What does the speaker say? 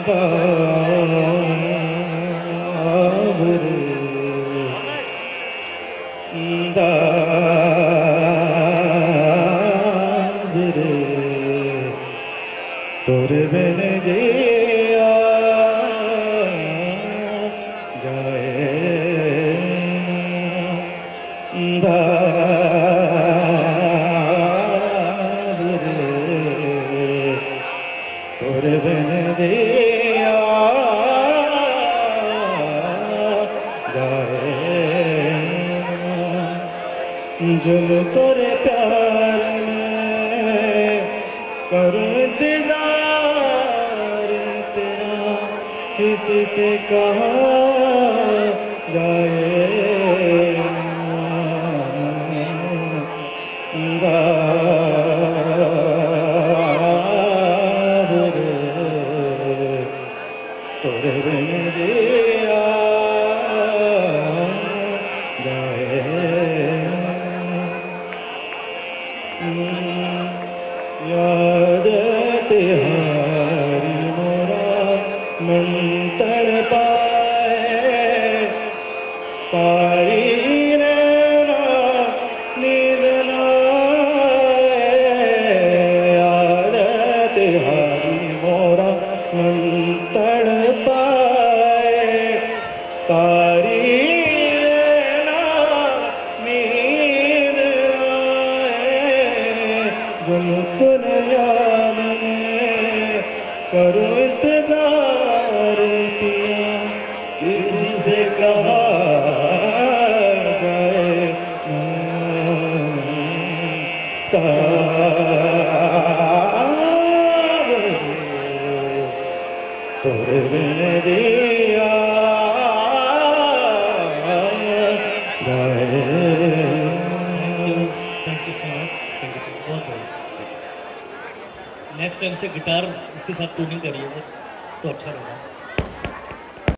दावरे दावरे तोर बिन जिया जाए ना दावरे तोर बिन जिया जाए जुल तोरे प्यार में करूं इंतजार तेरा किसी से कहा जाए तोरे बिन जिया जाए याद तिहारी मोरा मन तड़पाए सारी नैना नींद न आए याद तिहारी मोरा मन तड़पाए सारी नैना नींद न आए जुल तुने याद में करूं इंतजार पिया किसी से कहा जाए तोरे बिन जिया जाए। Thank you so much, thank you so much. Next time से गिटार उसके साथ ट्यूनिंग करिएगा तो अच्छा रहेगा।